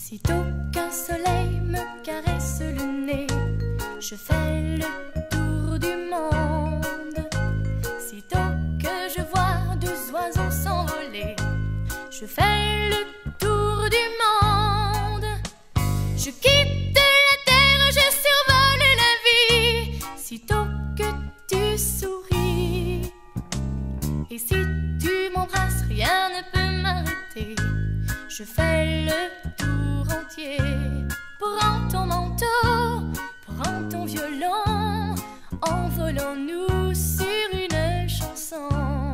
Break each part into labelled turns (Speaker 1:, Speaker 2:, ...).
Speaker 1: Sitôt qu'un soleil me caresse le nez, je fais le tour du monde. Sitôt que je vois deux oiseaux s'envoler, je fais le tour du monde. Je quitte la terre, je survole la vie. Sitôt que tu souris, et si tu m'embrasses, rien ne peut m'arrêter. Je fais le tour entier. Prends ton manteau, prends ton violon, envolons-nous sur une chanson.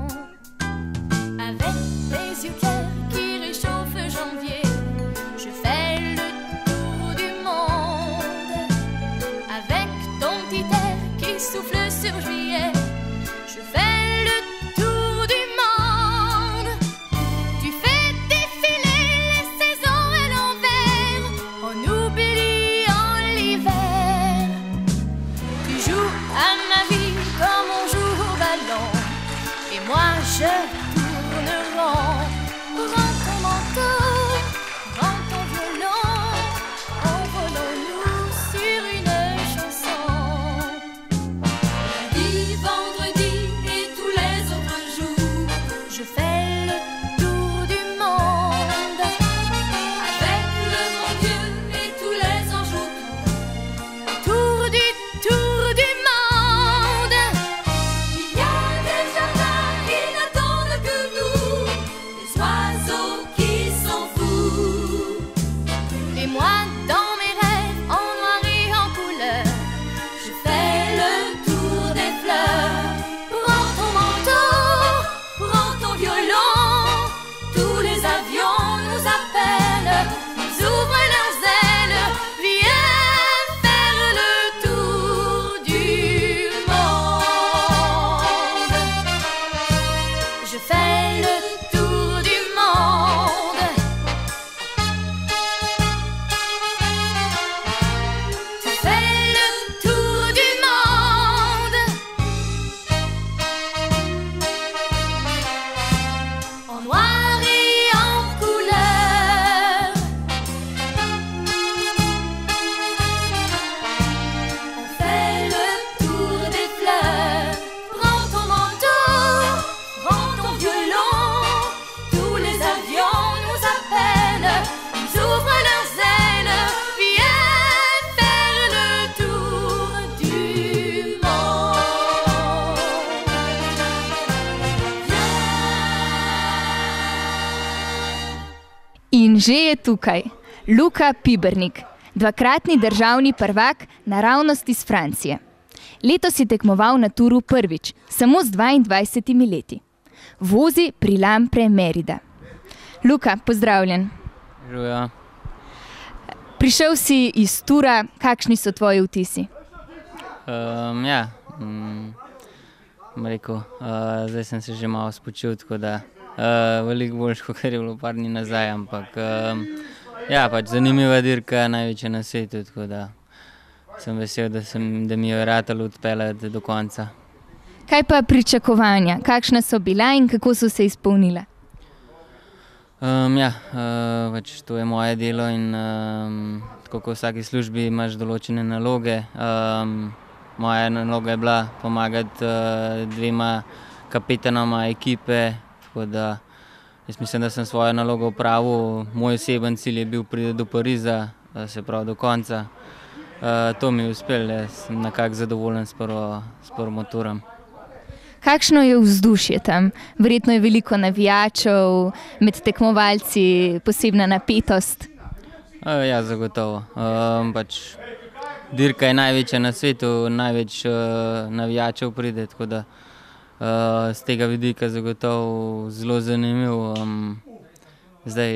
Speaker 1: Avec les yeux clairs qui réchauffent janvier, je fais le tour du monde. Avec ton petit air qui souffle sur juillet, je fais le tour du monde. Tu fais défiler les saisons à l'envers en oubliant l'hiver. Tu joues à ma vie comme on joue au ballon, et moi je tourne rond. Prends ton manteau, prends ton violon, envolons-nous sur une chanson. Lundi, vendredi et tous les autres jours, je fais le tour du monde. Avec le bon Dieu et tous les anges autour du monde. Il y a des jardins qui n'attendent que nous, des oiseaux qui s'en foutent. Et moi, dans mes rêves, en noir et en couleur, je fais le tour des fleurs. Prends ton manteau, prends ton violon, tous les avions nous appellent, nous ouvrent leurs ailes, viens faire le tour du monde. Je fais le tour du monde. Je fais le tour du monde. En noir et en couleur. On fait le tour des fleurs. Prends ton manteau, prends ton violon, tous les avions nous appellent, nous ouvrent leurs ailes, viens faire le tour du monde.
Speaker 2: In že je tukaj Luka Pibernik, dvakratni državni prvak naravnost iz Francije. Letos je tekmoval na turu prvič, samo z 22 leti. Vozi pri Lampre Merida. Luka, pozdravljen.
Speaker 3: Živijo.
Speaker 2: Prišel si iz tura, kakšni so tvoji vtisi?
Speaker 3: Ja, bom rekel, zdaj sem se že malo spočil, tako da veliko boljš, kot je bilo par dni nazaj, ampak ja, pač zanimiva dirka, največja na svetu, tako da sem vesel, da mi je ratalo odpeljati do konca.
Speaker 2: Kaj pa pričakovanja? Kakšna so bila in kako so se izpolnila?
Speaker 3: Ja, pač to je moje delo in tako kot v vsaki službi imaš določene naloge. Moja naloga je bila pomagati dvema kapetanoma ekipe, tako da jaz mislim, da sem svojo nalogo opravil. Moj oseben cilj je bil priti do Pariza, se pravi do konca. To mi je uspelo, jaz sem nekako zadovoljen s prvim turom.
Speaker 2: Kakšno je vzdušje tam? Verjetno je veliko navijačev, med tekmovalci posebna napetost.
Speaker 3: Ja, zagotovo. Pač dirka je največja na svetu, največ navijačev pride, tako da z tega vidika zagotovo zelo zanimiv. Zdaj,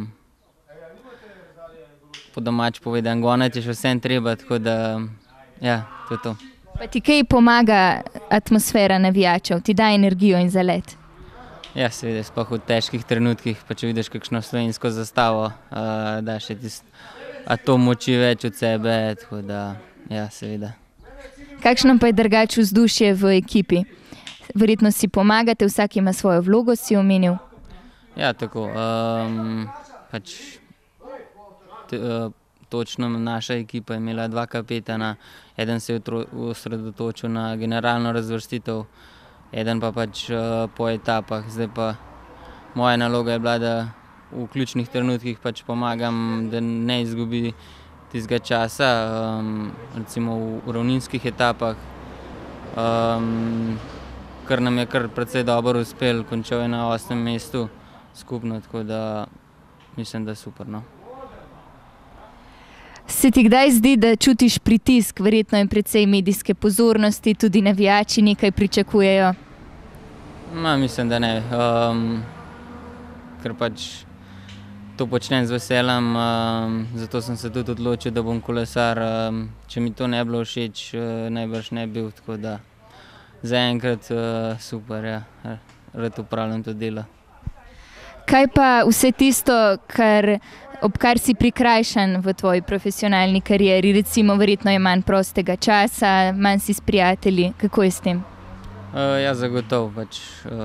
Speaker 3: po domač povedan, goniti je še vsem treba, tako da ja, to je to.
Speaker 2: Pa ti kaj pomaga atmosfera navijačev, ti da energijo in zalet?
Speaker 3: Ja, seveda, sploh v težkih trenutkih, pa če vidiš kakšno slovensko zastavo, daš še tisti atom moči več od sebe, tako da ja, seveda.
Speaker 2: Kakšno pa je drugače vzdušje v ekipi? Verjetno si pomagate, vsak ima svojo vlogo, si omenil.
Speaker 3: Ja, tako. Pač točno naša ekipa je imela 2 kapetana, eden se je osredotočil na generalno razvrstitev, eden pa pač po etapah. Zdaj pa moja naloga je bila, da v ključnih trenutkih pač pomagam, da ne izgubi tistega časa, recimo v ravninskih etapah, kar nam je precej dobro uspelo, končal je na 8. mestu skupno, tako da mislim, da super, no.
Speaker 2: Se ti kdaj zdi, da čutiš pritisk, verjetno je precej medijske pozornosti, tudi navijači nekaj pričakujejo?
Speaker 3: Mislim, da ne, ker pač to počnem z veseljem, zato sem se tudi odločil, da bom kolesar. Če mi to ne bilo všeč, najbrž ne bil, tako da zaenkrat super, ja, rad opravljam to delo.
Speaker 2: Kaj pa vse tisto, ob kar si prikrajšan v tvoji profesionalni karieri? Recimo, verjetno je manj prostega časa, manj si s prijatelji. Kako je s tem?
Speaker 3: Ja, zagotovo. Pač,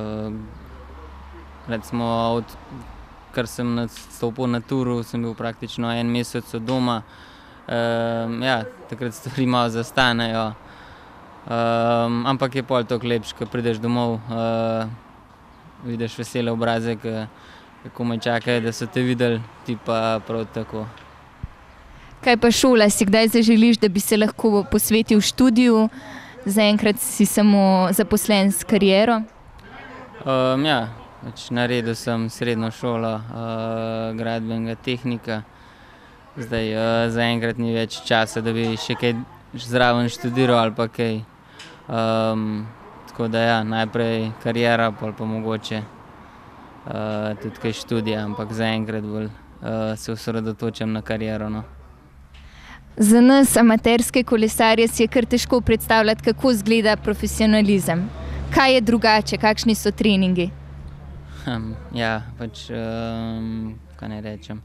Speaker 3: recimo, kar sem nastopil na turu, sem bil praktično 1 mesec od doma. Ja, takrat stvari malo zastanejo. Ampak je pol toliko lepše, ko prideš domov, vidiš vesele obraze, kako me čakajo, da so te videli, ti pa prav tako.
Speaker 2: Kaj pa šola? Si kdaj zaželiš, da bi se lahko posvetil študiju? Zaenkrat si samo zaposlen s kariero?
Speaker 3: Ja, naredil sem srednjo šolo gradbenega tehnika. Zdaj zaenkrat ni več časa, da bi še kaj zraven študiral ali pa kaj. Tako da ja, najprej kariera, pol pa mogoče tudi kaj študija, ampak zaenkrat bolj se osredotočam na kariero, no.
Speaker 2: Za nas, amaterske kolesarje, si je kar težko predstavljati, kako izgleda profesionalizem. Kaj je drugače, kakšni so treningi?
Speaker 3: Ja, pač, kaj naj rečem.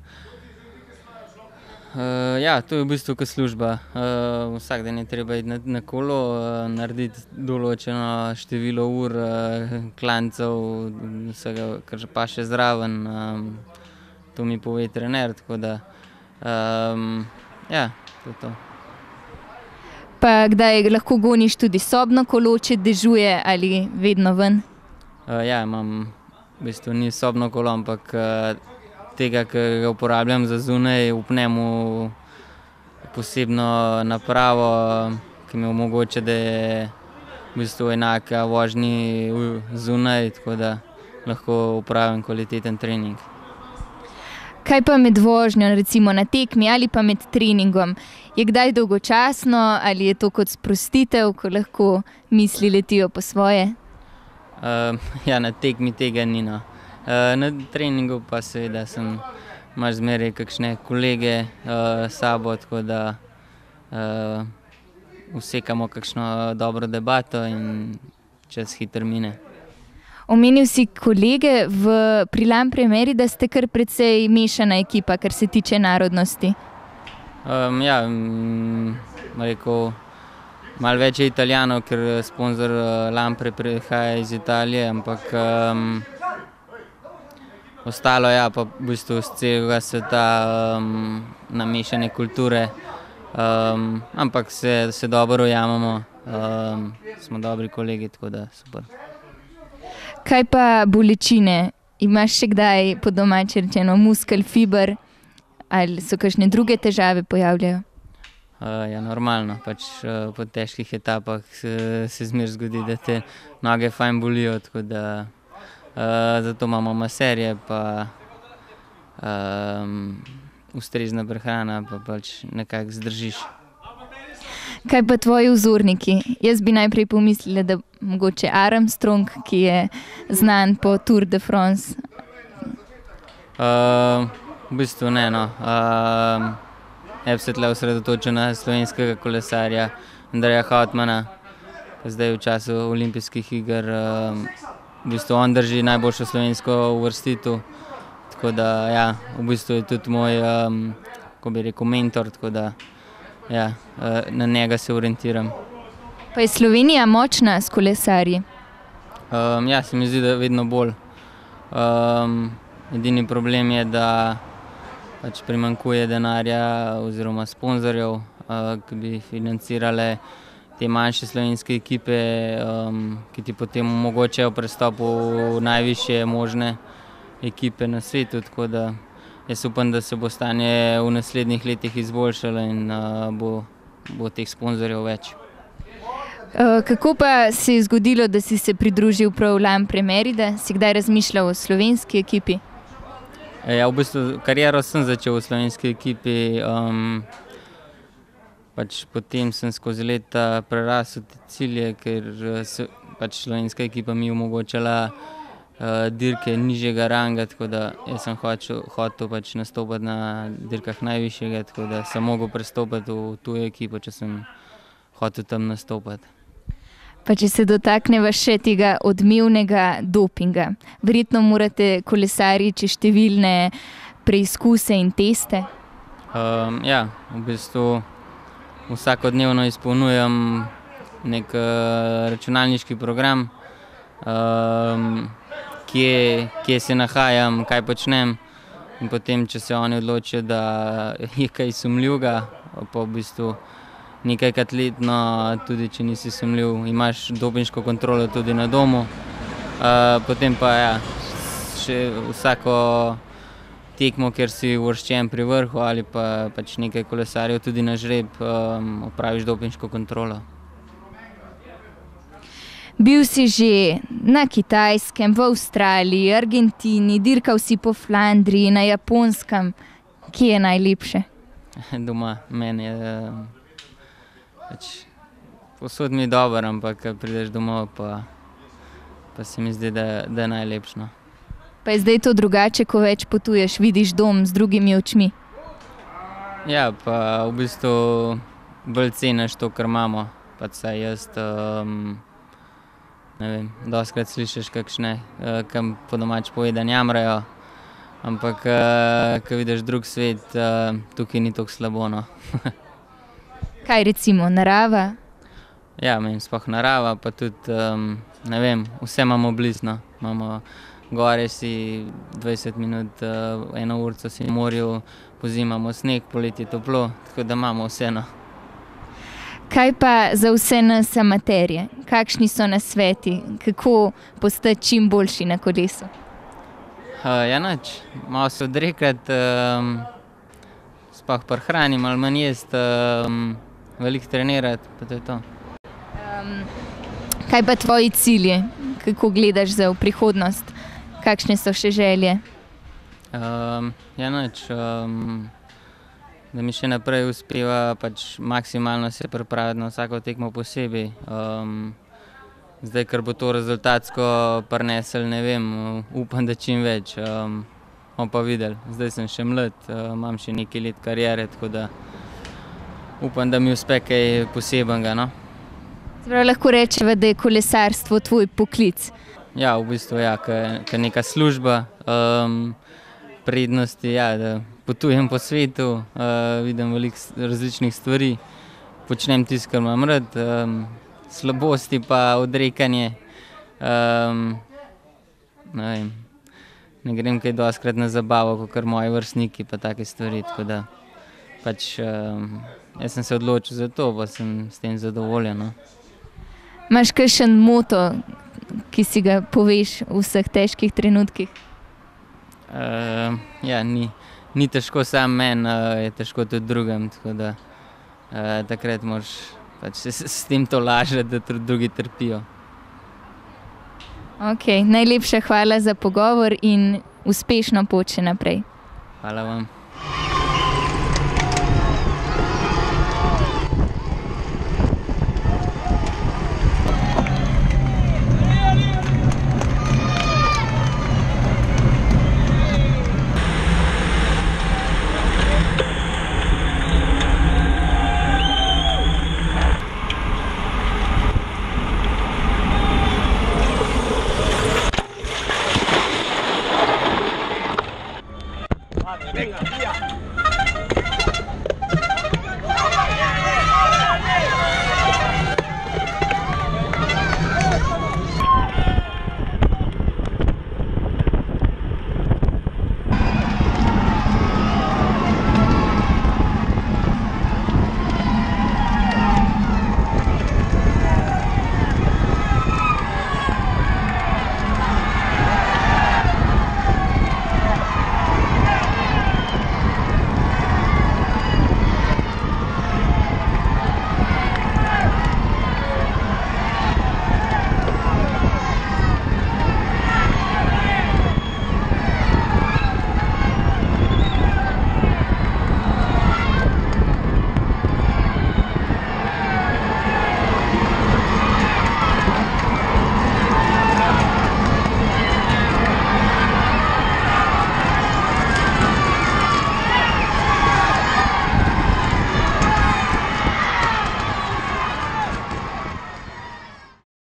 Speaker 3: Ja, to je v bistvu kot služba. Vsak dan je treba iti na kolo, narediti določeno število ur, klancev, vsega, kar pa še zraven. To mi pove trener, tako da ja, to je to.
Speaker 2: Pa kdaj lahko goniš tudi sobno kolo, če dežuje, ali vedno ven?
Speaker 3: Ja, imam v bistvu ni sobno kolo, ampak tega, ki ga uporabljam za zunaj, vpnem v posebno napravo, ki mi omogoča, da je v bistvu enaka vožnji zunaj, tako da lahko upravim kvaliteten trening.
Speaker 2: Kaj pa med vožnjo, recimo na tekmi ali pa med treningom? Je kdaj dolgočasno ali je to kot sprostitev, ko lahko misli letijo po svoje?
Speaker 3: Ja, na tekmi tega ni, no. Na treningu pa seveda imaš zmeraj kakšne kolege s sabo, tako da usekamo kakšno dobro debato in čas hitro mine.
Speaker 2: Omenil si kolege pri Lampremeri, da ste kar precej mešana ekipa, kar se tiče narodnosti.
Speaker 3: Ja, rekel, malo več je Italijanov, ker sponzor Lampre prihaja iz Italije, ampak ostalo ja, pa v bistvu z celega sveta namešane kulture, ampak se dobro ujamemo, smo dobri kolegi, tako da super.
Speaker 2: Kaj pa bolečine? Imaš še kdaj po domače rečeno muskel fiber ali so kakšne druge težave pojavljajo?
Speaker 3: Ja, normalno, pač po težkih etapah se zmeraj zgodi, da te noge fajn bolijo, tako da zato imamo maserje pa ustrezna prehrana, pa pač nekako zdržiš.
Speaker 2: Kaj pa tvoji vzorniki? Jaz bi najprej pomislila, da mogoče Armstrong, ki je znan po Tour de France.
Speaker 3: V bistvu ne, no. Jaz se tle osredotočil na slovenskega kolesarja Andreja Hautmana, pa zdaj v času olimpijskih iger. V bistvu on drži najboljšo slovensko uvrstitev, tako da ja, v bistvu je tudi moj, kako bi rekel, mentor, tako da ja, na njega se orientiram.
Speaker 2: Pa je Slovenija močna s kolesarji?
Speaker 3: Ja, se mi zdi, da vedno bolj. Edini problem je, da pač primanjkuje denarja oziroma sponzorjev, ki bi financirale te manjše slovenske ekipe, ki ti potem omogočajo prestop v najvišje možne ekipe na svetu. Tako da jaz upam, da se bo stanje v naslednjih letih izboljšalo in bo teh sponzorjev več.
Speaker 2: Kako pa se je zgodilo, da si se pridružil prav Lampre Merida? Si kdaj razmišljal o slovenski ekipi?
Speaker 3: Ja, v bistvu kariero sem začel v slovenski ekipi, pač potem sem skozi leta prerasel te cilje, ker pač slovenska ekipa mi je omogočala dirke nižjega ranga, tako da jaz sem hotel pač nastopati na dirkah najvišjega, tako da sem mogel prestopiti v tujo ekipo, če sem hotel tam nastopati.
Speaker 2: Pa če se dotakneva še tega odmevnega dopinga. Verjetno morate kolesarji čez številne preizkuse in teste?
Speaker 3: Ja, v bistvu vsakodnevno izpolnjujem nek računalniški program, kje se nahajam, kaj počnem. In potem, če se oni odločijo, da je kaj sumljivega, pa v bistvu nekajkrat letno, tudi če nisi sumljiv, imaš dopinško kontrolo tudi na domu. Potem pa ja, še vsako tekmo, kjer si uvrščen pri vrhu ali pa pač nekaj kolesarjev tudi na žreb, opraviš dopinško kontrolo.
Speaker 2: Bil si že na Kitajskem, v Avstraliji, Argentini, dirkal si po Flandriji, na Japonskem. Kje je najlepše?
Speaker 3: Doma, meni je povsod mi je dobro, ampak ko prideš domov, pa se mi zdi, da je najlepše.
Speaker 2: Pa je zdaj to drugače, ko več potuješ, vidiš dom z drugimi očmi?
Speaker 3: Ja, pa v bistvu bolj ceniš to, kar imamo. Pa saj jaz, ne vem, dostikrat slišiš kakšne, kam po domač povedan jamrajo, ampak ko vidiš drug svet, tukaj ni toliko slabo, no.
Speaker 2: Kaj recimo, narava?
Speaker 3: Ja, meni sploh narava, pa tudi, ne vem, vse imamo blizu, no. Imamo gore si 20 minut, 1 urico si v morju, pozimi imamo sneg, poleti je toplo, tako da imamo vse, no.
Speaker 2: Kaj pa za vse nas amaterje? Kakšni so nasveti? Kako postati čim boljši na kolesu?
Speaker 3: Ja, nič. Malo se odrekati, sploh pri hrani, malo manj jesti, veliko trenirati, pa to je to.
Speaker 2: Kaj pa tvoji cilji? Kako gledaš za v prihodnost? Kakšne so še želje?
Speaker 3: Ja, nič. Da mi še naprej uspeva pač maksimalno se pripraviti na vsako tekmo posebej. Zdaj, ker bo to rezultatsko prineslo, ne vem, upam, da čim več. Bomo pa videli. Zdaj sem še mlad, imam še nekaj let kariere, tako da upam, da mi uspe kaj posebenega, no.
Speaker 2: Se pravi, lahko rečeva, da je kolesarstvo tvoj poklic?
Speaker 3: Ja, v bistvu ja, ker neka služba, prednosti, ja, da potujem po svetu, vidim veliko različnih stvari, počnem tisto, kar imam rad, slabosti pa odrekanje, ne vem, ne grem kaj dostikrat na zabavo, kakor moji vrstniki pa take stvari, tako da pač jaz sem se odločil za to, pa sem s tem zadovoljen, no.
Speaker 2: Imaš kakšen moto, ki si ga poveš v vseh težkih trenutkih?
Speaker 3: Ja, ni težko samo meni, je težko tudi drugim, tako da takrat moraš pač s tem to lažati, da tudi drugi trpijo.
Speaker 2: Ok, najlepša hvala za pogovor in uspešno pot še naprej.
Speaker 3: Hvala vam.
Speaker 4: Venga.